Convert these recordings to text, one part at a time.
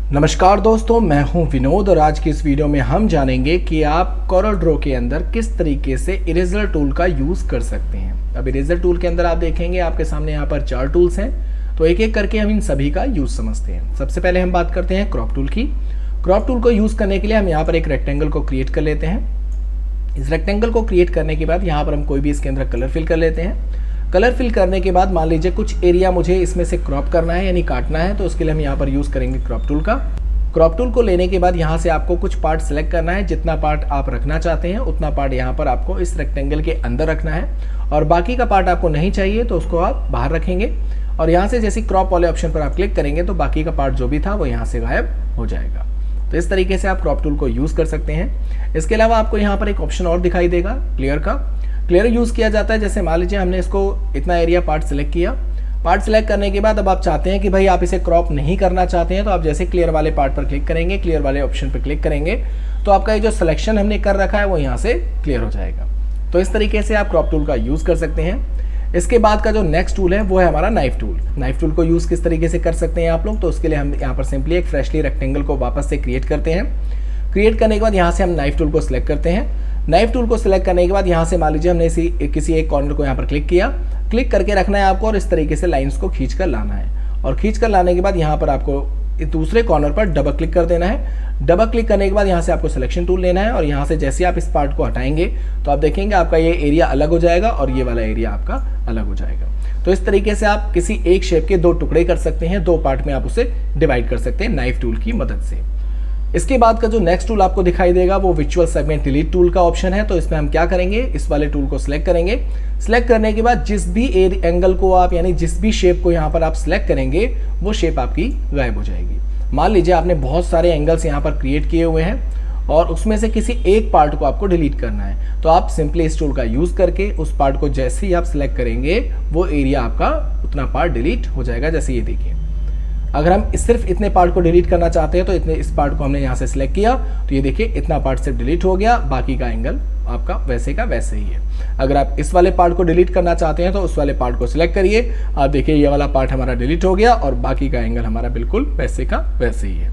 नमस्कार दोस्तों, मैं हूं विनोद और आज की इस वीडियो में हम जानेंगे कि आप कोरल ड्रॉ के अंदर किस तरीके से इरेजर टूल का यूज़ कर सकते हैं। अब इरेजर टूल के अंदर आप देखेंगे आपके सामने यहाँ पर 4 टूल्स हैं, तो एक एक करके हम इन सभी का यूज़ समझते हैं। सबसे पहले हम बात करते हैं क्रॉप टूल की। क्रॉप टूल को यूज़ करने के लिए हम यहाँ पर एक रेक्टेंगल को क्रिएट कर लेते हैं। इस रेक्टेंगल को क्रिएट करने के बाद यहाँ पर हम कोई भी इसके अंदर कलर फिल कर लेते हैं। कलर फिल करने के बाद मान लीजिए कुछ एरिया मुझे इसमें से क्रॉप करना है यानी काटना है, तो उसके लिए हम यहाँ पर यूज़ करेंगे क्रॉप टूल का। क्रॉप टूल को लेने के बाद यहाँ से आपको कुछ पार्ट सेलेक्ट करना है। जितना पार्ट आप रखना चाहते हैं उतना पार्ट यहाँ पर आपको इस रेक्टेंगल के अंदर रखना है और बाकी का पार्ट आपको नहीं चाहिए तो उसको आप बाहर रखेंगे। और यहाँ से जैसे क्रॉप वाले ऑप्शन पर आप क्लिक करेंगे तो बाकी का पार्ट जो भी था वो यहाँ से गायब हो जाएगा। तो इस तरीके से आप क्रॉप टूल को यूज़ कर सकते हैं। इसके अलावा आपको यहाँ पर एक ऑप्शन और दिखाई देगा क्लियर का। क्लियर यूज़ किया जाता है, जैसे मान लीजिए हमने इसको इतना एरिया पार्ट सेलेक्ट किया। पार्ट सेलेक्ट करने के बाद अब आप चाहते हैं कि भाई आप इसे क्रॉप नहीं करना चाहते हैं, तो आप जैसे क्लियर वाले पार्ट पर क्लिक करेंगे, क्लियर वाले ऑप्शन पर क्लिक करेंगे तो आपका ये जो सिलेक्शन हमने कर रखा है वो यहाँ से क्लियर हो जाएगा। तो इस तरीके से आप क्रॉप टूल का यूज़ कर सकते हैं। इसके बाद का जो नेक्स्ट टूल है वो है हमारा नाइफ टूल। नाइफ टूल को यूज़ किस तरीके से कर सकते हैं आप लोग, तो उसके लिए हम यहाँ पर सिंपली एक फ्रेशली रेक्टेंगल को वापस से क्रिएट करते हैं। क्रिएट करने के बाद यहाँ से हम नाइफ टूल को सिलेक्ट करते हैं। नाइफ टूल को सिलेक्ट करने के बाद यहाँ से मान लीजिए हमने किसी एक कॉर्नर को यहाँ पर क्लिक किया। क्लिक करके रखना है आपको और इस तरीके से लाइंस को खींच कर लाना है। और खींच कर लाने के बाद यहाँ पर आपको दूसरे कॉर्नर पर डबल क्लिक कर देना है। डबल क्लिक करने के बाद यहाँ से आपको सिलेक्शन टूल लेना है और यहाँ से जैसे आप इस पार्ट को हटाएंगे तो आप देखेंगे आपका ये एरिया अलग हो जाएगा और ये वाला एरिया आपका अलग हो जाएगा। तो इस तरीके से आप किसी एक शेप के 2 टुकड़े कर सकते हैं, 2 पार्ट में आप उसे डिवाइड कर सकते हैं नाइफ टूल की मदद से। इसके बाद का जो नेक्स्ट टूल आपको दिखाई देगा वो विजुअल सेगमेंट डिलीट टूल का ऑप्शन है। तो इसमें हम क्या करेंगे, इस वाले टूल को सिलेक्ट करेंगे। सिलेक्ट करने के बाद जिस भी एंगल को आप यानी जिस भी शेप को यहाँ पर आप सिलेक्ट करेंगे वो शेप आपकी गायब हो जाएगी। मान लीजिए आपने बहुत सारे एंगल्स यहाँ पर क्रिएट किए हुए हैं और उसमें से किसी एक पार्ट को आपको डिलीट करना है, तो आप सिंपली इस टूल का यूज़ करके उस पार्ट को जैसे ही आप सिलेक्ट करेंगे वो एरिया आपका उतना पार्ट डिलीट हो जाएगा। जैसे ये देखिए, अगर हम सिर्फ इतने पार्ट को डिलीट करना चाहते हैं तो इस पार्ट को हमने यहाँ से सिलेक्ट किया तो ये देखिए इतना पार्ट सिर्फ डिलीट हो गया, बाकी का एंगल आपका वैसे का वैसे ही है। अगर आप इस वाले पार्ट को डिलीट करना चाहते हैं तो उस वाले पार्ट को सिलेक्ट करिए, आप देखिए ये वाला पार्ट हमारा डिलीट हो गया और बाकी का एंगल हमारा बिल्कुल वैसे का वैसे ही है।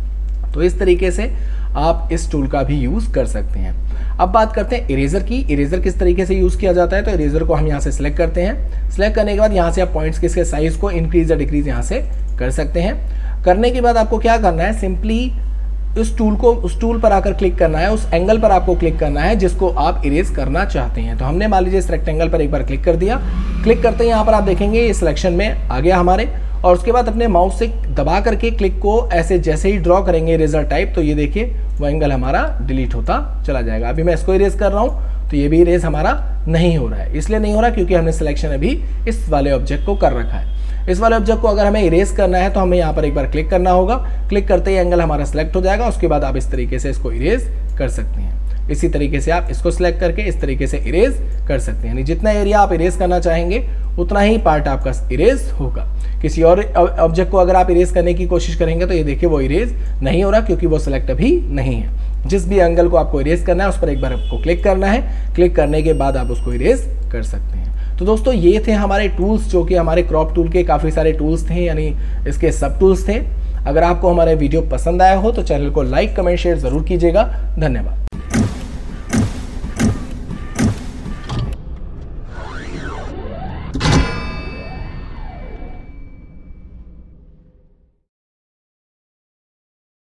तो इस तरीके से आप इस टूल का भी यूज़ कर सकते हैं। अब बात करते हैं इरेजर की। इरेजर किस तरीके से यूज़ किया जाता है, तो इरेजर को हम यहाँ से सिलेक्ट करते हैं। सिलेक्ट करने के बाद यहाँ से आप पॉइंट्स के साइज़ को इंक्रीज या डिक्रीज यहाँ से कर सकते हैं। करने के बाद आपको क्या करना है, सिंपली उस टूल पर आकर क्लिक करना है, उस एंगल पर आपको क्लिक करना है जिसको आप इरेज करना चाहते हैं। तो हमने मान लीजिए इस रेक्टेंगल पर एक बार क्लिक कर दिया। क्लिक करते ही यहाँ पर आप देखेंगे ये सिलेक्शन में आ गया हमारे, और उसके बाद अपने माउस से दबा करके क्लिक को ऐसे जैसे ही ड्रॉ करेंगे इरेजर टाइप, तो ये देखिए वो एंगल हमारा डिलीट होता चला जाएगा। अभी मैं इसको इरेज कर रहा हूँ तो ये भी इरेज हमारा नहीं हो रहा है। इसलिए नहीं हो रहा क्योंकि हमने सिलेक्शन अभी इस वाले ऑब्जेक्ट को कर रखा है। इस वाले ऑब्जेक्ट को अगर हमें इरेज करना है तो हमें यहाँ पर एक बार क्लिक करना होगा। क्लिक करते ही एंगल हमारा सिलेक्ट हो जाएगा, उसके बाद आप इस तरीके से इसको इरेज कर सकते हैं। इसी तरीके से आप इसको सिलेक्ट करके इस तरीके से इरेज कर सकते हैं। यानी जितना एरिया आप इरेज करना चाहेंगे उतना ही पार्ट आपका इरेज होगा। किसी और ऑब्जेक्ट को अगर आप इरेज करने की कोशिश करेंगे तो ये देखिए वो इरेज नहीं हो रहा क्योंकि वो सिलेक्ट अभी नहीं है। जिस भी एंगल को आपको इरेज करना है उस पर एक बार आपको क्लिक करना है। क्लिक करने के बाद आप उसको इरेज कर सकते हैं। तो दोस्तों ये थे हमारे टूल्स, जो कि हमारे क्रॉप टूल के काफ़ी सारे टूल्स थे, यानी इसके सब टूल्स थे। अगर आपको हमारे वीडियो पसंद आया हो तो चैनल को लाइक, कमेंट, शेयर ज़रूर कीजिएगा। धन्यवाद।